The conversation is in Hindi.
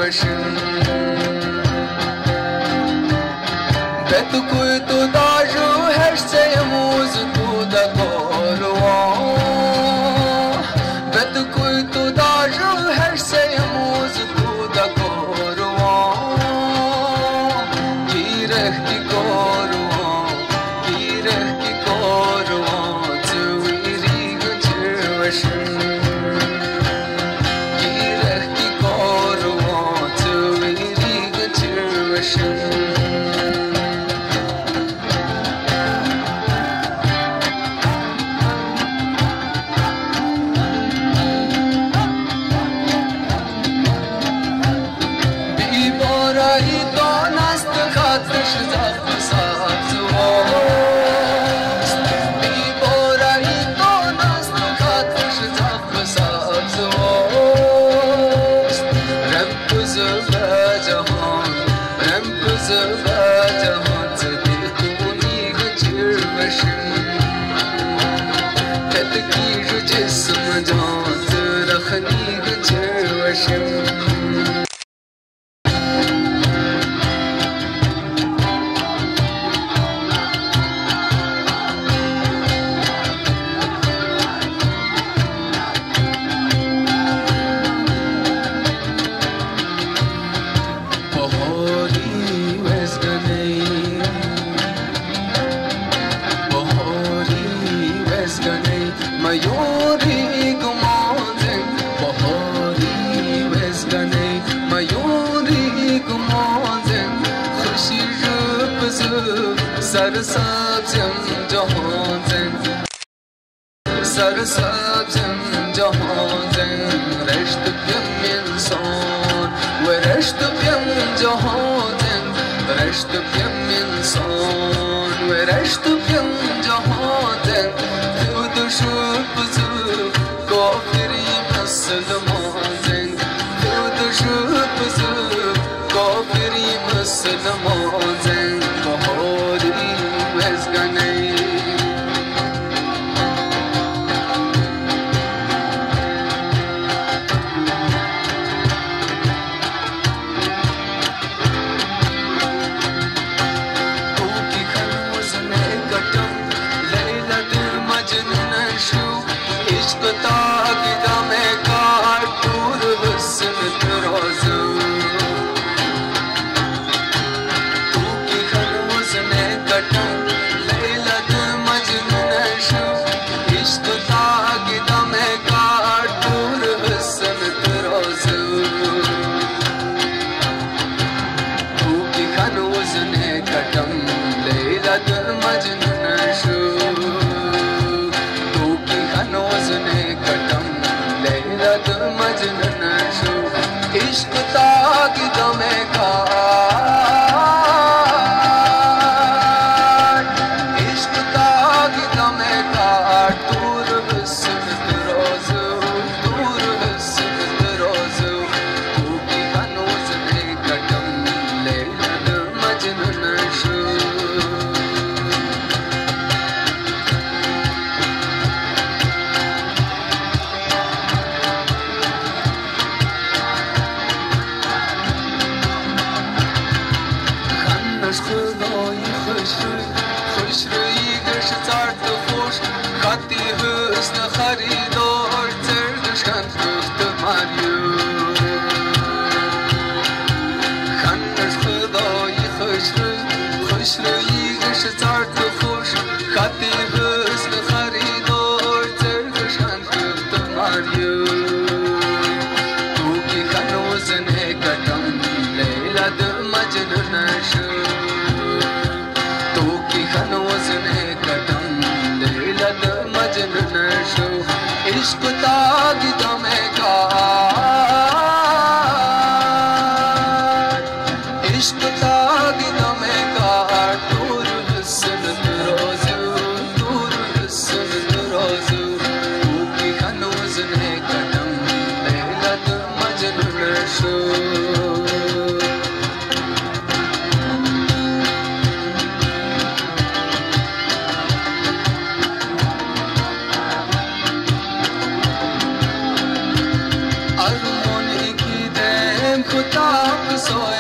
وشن بيت كويتو داجو هشتي موز تودا كوروان بيت كويتو داجو هشتي موز تودا كوروان كيرخ كي كوروان كيرخ كي كوروان تويري غجر وشن كيرخ كي كوروان تويري غجر وشن सरसब्ज़म जहां सरसब्ज़म जहां रश्त प्यम इंसान व रश्त प्यम जहां रश्त प्यम इंसान व रश्त प्यम जहां खुद शुभ काफिरी मुसलमान खुद शुभ काफिरी मुसलमान इश्क ताकि दमे काट इश्क ताकि दमे काट दूर हसनत रोज़ दूर हसनत रोज़ तू की हनूज़ ने कदम लैला मजनू नशो خدای خوش روی گشت زرد و خوش خطی حسن خریدار تردش کند گفت مریو خندش خدای خوش روی گشت زرد و خوش خطی حسن خریدار تردش کند گفت مریو تو کی هنوز نکردم لیلا د مجنون نشو इश्क ताकि दमे काट इश्क ताकि दमे काट दूर हसनत रोज़ दूर हसनत रोज़ तू की हनूज़ ने कदम लैला द मजनू नशो खुदा सोए